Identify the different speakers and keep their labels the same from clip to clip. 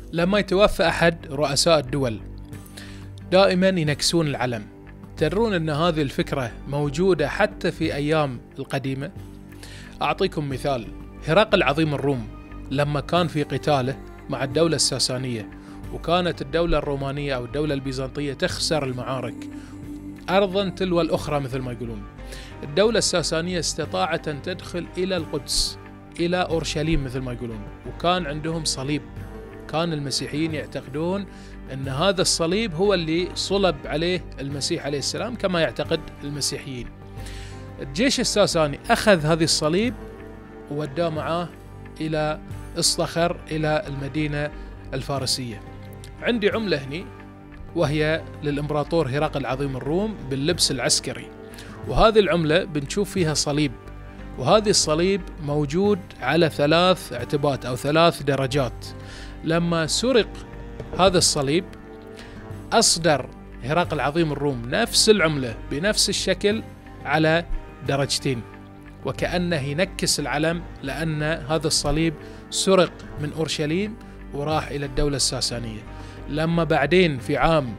Speaker 1: لما يتوفى أحد رؤساء الدول دائما ينكسون العلم. تدرون أن هذه الفكرة موجودة حتى في أيام القديمة؟ أعطيكم مثال. هرقل عظيم الروم لما كان في قتاله مع الدولة الساسانية، وكانت الدولة الرومانية أو الدولة البيزنطية تخسر المعارك أرضا تلو الأخرى مثل ما يقولون، الدولة الساسانية استطاعت أن تدخل إلى القدس، إلى أورشليم مثل ما يقولون، وكان عندهم صليب. كان المسيحيين يعتقدون أن هذا الصليب هو اللي صلب عليه المسيح عليه السلام كما يعتقد المسيحيين. الجيش الساساني أخذ هذه الصليب ووداه معاه إلى الصخر، إلى المدينة الفارسية. عندي عملة هني وهي للإمبراطور هرقل عظيم الروم باللبس العسكري، وهذه العملة بنشوف فيها صليب، وهذه الصليب موجود على 3 اعتبات أو 3 درجات. لما سرق هذا الصليب أصدر هرقل عظيم الروم نفس العملة بنفس الشكل على درجتين، وكأنه ينكس العلم، لأن هذا الصليب سرق من أورشليم وراح إلى الدولة الساسانية. لما بعدين في عام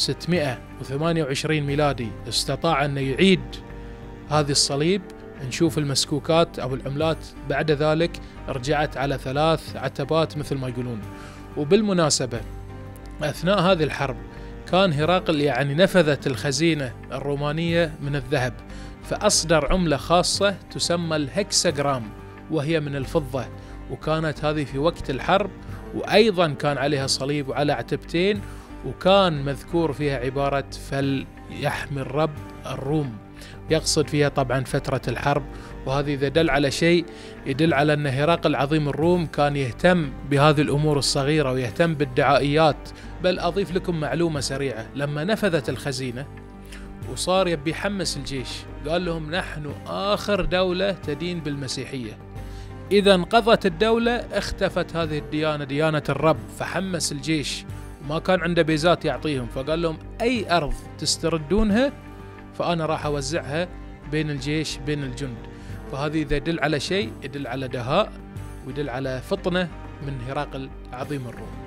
Speaker 1: 628 ميلادي استطاع أن يعيد هذه الصليب، نشوف المسكوكات أو العملات بعد ذلك رجعت على 3 عتبات مثل ما يقولون. وبالمناسبة أثناء هذه الحرب كان هرقل نفذت الخزينة الرومانية من الذهب، فأصدر عملة خاصة تسمى الهكساغرام، وهي من الفضة، وكانت هذه في وقت الحرب، وأيضا كان عليها صليب وعلى عتبتين، وكان مذكور فيها عبارة فليحمي الرب الروم، يقصد فيها طبعا فترة الحرب. وهذه إذا دل على شيء يدل على أن هرقل عظيم الروم كان يهتم بهذه الأمور الصغيرة ويهتم بالدعائيات. بل أضيف لكم معلومة سريعة. لما نفذت الخزينة وصار يبي يحمس الجيش، قال لهم نحن آخر دولة تدين بالمسيحية، إذا انقضت الدولة اختفت هذه الديانة، ديانة الرب. فحمس الجيش، ما كان عنده بيزات يعطيهم، فقال لهم أي أرض تستردونها فأنا راح أوزعها بين الجيش بين الجند. فهذه إذا يدل على شيء يدل على دهاء ويدل على فطنة من هرقل عظيم الروم.